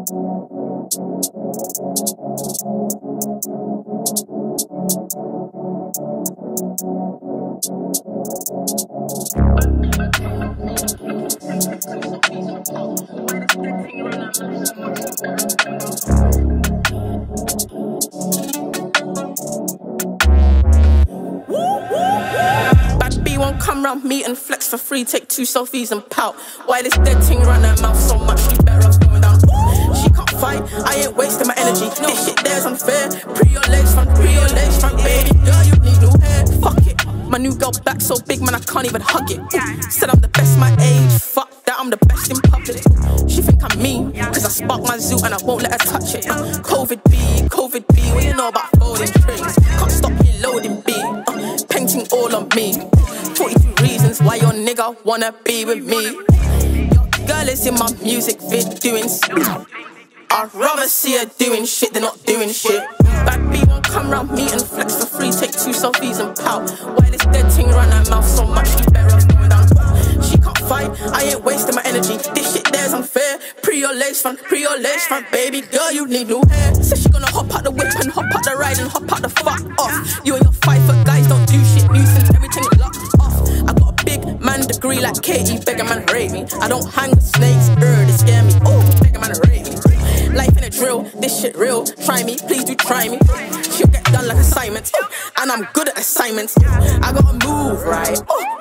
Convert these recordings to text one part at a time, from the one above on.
Bad B won't come round me and flex for free, take 2 selfies and pout. Why this dead thing run her mouth so much, she better off going down. She can't fight, I ain't wasting my energy. This shit there's unfair. Pre your legs front, baby girl, you need new hair. Fuck it, my new girl back so big, man, I can't even hug it. Said I'm the best my age, fuck that, I'm the best in public. She think I'm mean, cause I spark my zoo and I won't let her touch it. COVID B, what you know about folding strings? Can't stop me loading B, painting all on me. 42 reasons why your nigga wanna be with me. Your girl is in my music vid doing shit. I'd rather see her doing shit than not doing shit. Bad B won't come round me and flex for free, take 2 selfies and pout. Why this dead thing run her mouth so much, she better off going down. She can't fight, I ain't wasting my energy. This shit there's unfair. Pre your legs front, baby girl, you need new hair. Said she gonna hop out the whip and hop out the ride and hop out the fuck off. You and your 5 foot guys don't do shit, nuisance, everything locked off. I got a big man degree like Katie, beg a man rate me. I don't hang with snakes, they scare me. Oh, beg a man rate me. Life in a drill, this shit real. Try me, please do try me. She'll get done like assignments, and I'm good at assignments. I gotta move right.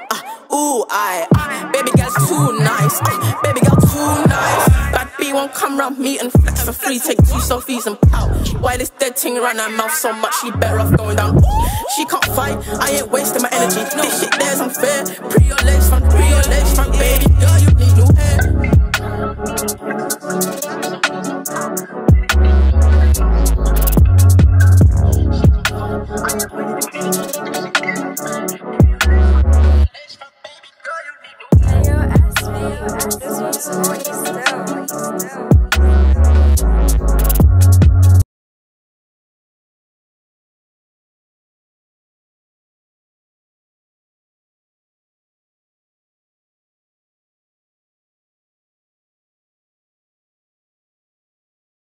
Baby girl's too nice. Baby girl too nice. Bad B won't come round me and flex for free, take 2 selfies and pout. Why this dead thing run her mouth so much, she better off going down. She can't fight, I ain't wasting my energy. This shit there's unfair. Pre your legs front,